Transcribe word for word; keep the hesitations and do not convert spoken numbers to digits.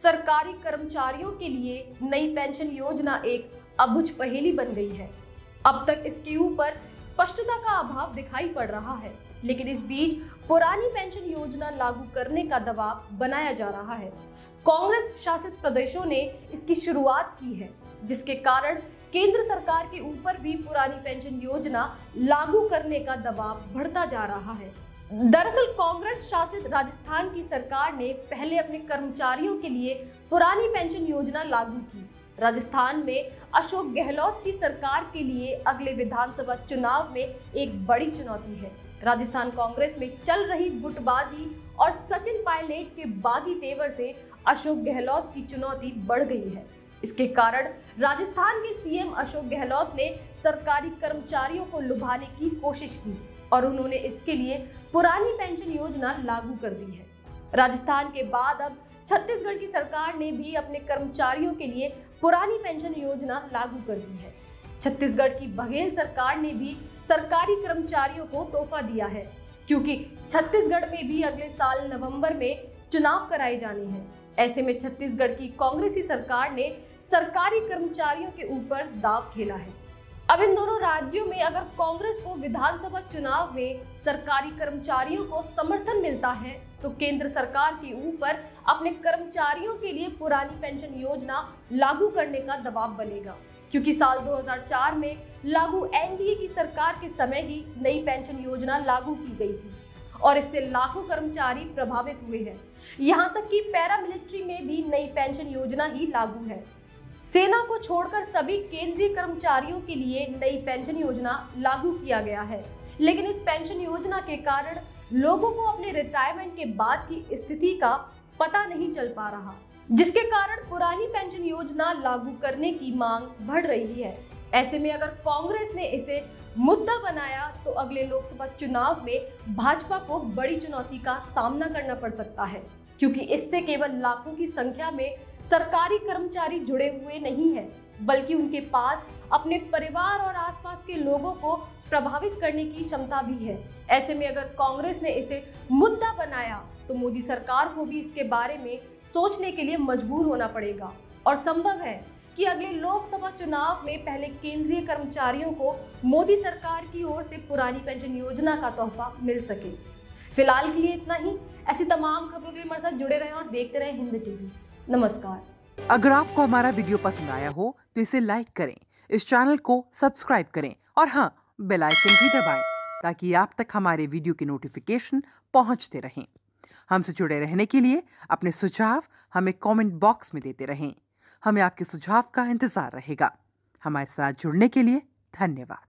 सरकारी कर्मचारियों के लिए नई पेंशन योजना एक अबुझ पहेली बन गई है। अब तक इसके ऊपर स्पष्टता का अभाव दिखाई पड़ रहा है, लेकिन इस बीच पुरानी पेंशन योजना लागू करने का दबाव बनाया जा रहा है। कांग्रेस शासित प्रदेशों ने इसकी शुरुआत की है, जिसके कारण केंद्र सरकार के ऊपर भी पुरानी पेंशन योजना लागू करने का दबाव बढ़ता जा रहा है। दरअसल कांग्रेस शासित राजस्थान की सरकार ने पहले अपने कर्मचारियों के लिए पुरानी पेंशन योजना लागू की। राजस्थान में अशोक गहलोत की सरकार के लिए अगले विधानसभा चुनाव में एक बड़ी चुनौती है। राजस्थान कांग्रेस में चल रही गुटबाजी और सचिन पायलट के बागी तेवर से अशोक गहलोत की चुनौती बढ़ गई है। इसके कारण राजस्थान के सीएम अशोक गहलोत ने सरकारी कर्मचारियों को लुभाने की कोशिश की और उन्होंने इसके लिए पुरानी पेंशन योजना लागू कर दी है। राजस्थान के बाद अब छत्तीसगढ़ की सरकार ने भी अपने कर्मचारियों के लिए पुरानी पेंशन योजना लागू कर दी है। छत्तीसगढ़ की बघेल सरकार ने भी सरकारी कर्मचारियों को तोहफा दिया है, क्योंकि छत्तीसगढ़ में भी अगले साल नवंबर में चुनाव कराए जाने हैं। ऐसे में छत्तीसगढ़ की कांग्रेसी सरकार ने सरकारी कर्मचारियों के ऊपर दांव खेला है। अब इन दोनों राज्यों में अगर कांग्रेस को विधानसभा चुनाव में सरकारी कर्मचारियों को समर्थन मिलता है, तो केंद्र सरकार के ऊपर अपने कर्मचारियों के लिए पुरानी पेंशन योजना लागू करने का दबाव बनेगा, क्योंकि साल दो हज़ार चार में लागू एनडीए की सरकार के समय ही नई पेंशन योजना लागू की गई थी और इससे लाखों कर्मचारी प्रभावित हुए हैं। यहाँ तक कि पैरामिलिट्री में भी नई पेंशन योजना ही लागू है। सेना को छोड़कर सभी केंद्रीय कर्मचारियों के लिए नई पेंशन योजना लागू किया गया है, लेकिन इस पेंशन योजना के कारण लोगों को अपने रिटायरमेंट के बाद की स्थिति का पता नहीं चल पा रहा, जिसके कारण पुरानी पेंशन योजना लागू करने की मांग बढ़ रही है। ऐसे में अगर कांग्रेस ने इसे मुद्दा बनाया तो अगले लोकसभा चुनाव में भाजपा को बड़ी चुनौती का सामना करना पड़ सकता है, क्योंकि इससे केवल लाखों की संख्या में सरकारी कर्मचारी जुड़े हुए नहीं हैं, बल्कि उनके पास अपने परिवार और आसपास के लोगों को प्रभावित करने की क्षमता भी है। ऐसे में अगर कांग्रेस ने इसे मुद्दा बनाया तो मोदी सरकार को भी इसके बारे में सोचने के लिए मजबूर होना पड़ेगा और संभव है कि अगले लोकसभा चुनाव में पहले केंद्रीय कर्मचारियों को मोदी सरकार की ओर से पुरानी पेंशन योजना का तोहफा मिल सके। फिलहाल के लिए इतना ही। ऐसी तमाम खबरों के लिए हमारे साथ जुड़े रहें और देखते रहें हिंद टीवी। नमस्कार। अगर आपको हमारा वीडियो पसंद आया हो तो इसे लाइक करें, इस चैनल को सब्सक्राइब करें और हाँ, बेल आइकन भी दबाएं ताकि आप तक हमारे वीडियो की नोटिफिकेशन पहुंचते रहें। हमसे जुड़े रहने के लिए अपने सुझाव हमें कमेंट बॉक्स में देते रहें। हमें आपके सुझाव का इंतजार रहेगा। हमारे साथ जुड़ने के लिए धन्यवाद।